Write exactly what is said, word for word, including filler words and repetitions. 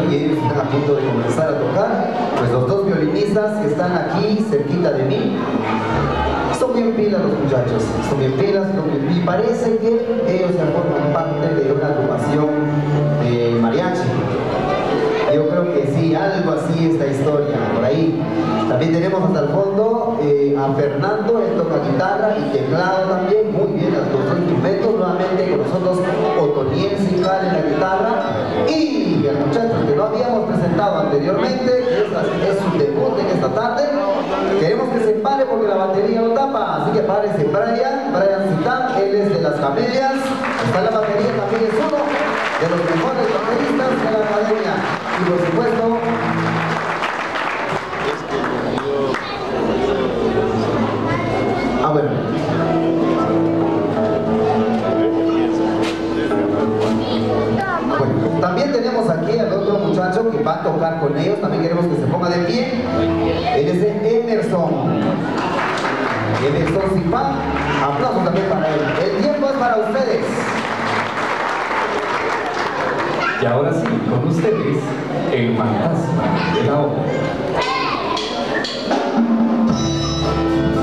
y ellos están a punto de comenzar a tocar. Pues los dos violinistas que están aquí cerquita de mí son bien pilas los muchachos, son bien pilas, son bien... y parece que ellos ya forman parte de una agrupación de mariachi. Yo creo que sí, algo así es la historia, por ahí. También tenemos hasta el fondo eh, a Fernando, él toca guitarra y teclado también, muy bien, los dos instrumentos. Nuevamente con nosotros Otoniel Sigal en la guitarra y el muchacho que no habíamos presentado anteriormente, que es, es su debut en esta tarde. Queremos que se pare porque la batería lo tapa, así que párese Brian, Brian Citán, él es de las Camelias, está en la batería, también es uno de los mejores bateristas de la academia. Y por supuesto, ah bueno, bueno, también tenemos aquí al otro muchacho que va a tocar con ellos, también queremos que se ponga de pie. Él es de Emerson, Emerson Zipán, aplausos también para él. El tiempo es para ustedes. Y ahora sí, con ustedes, el fantasma de la ópera.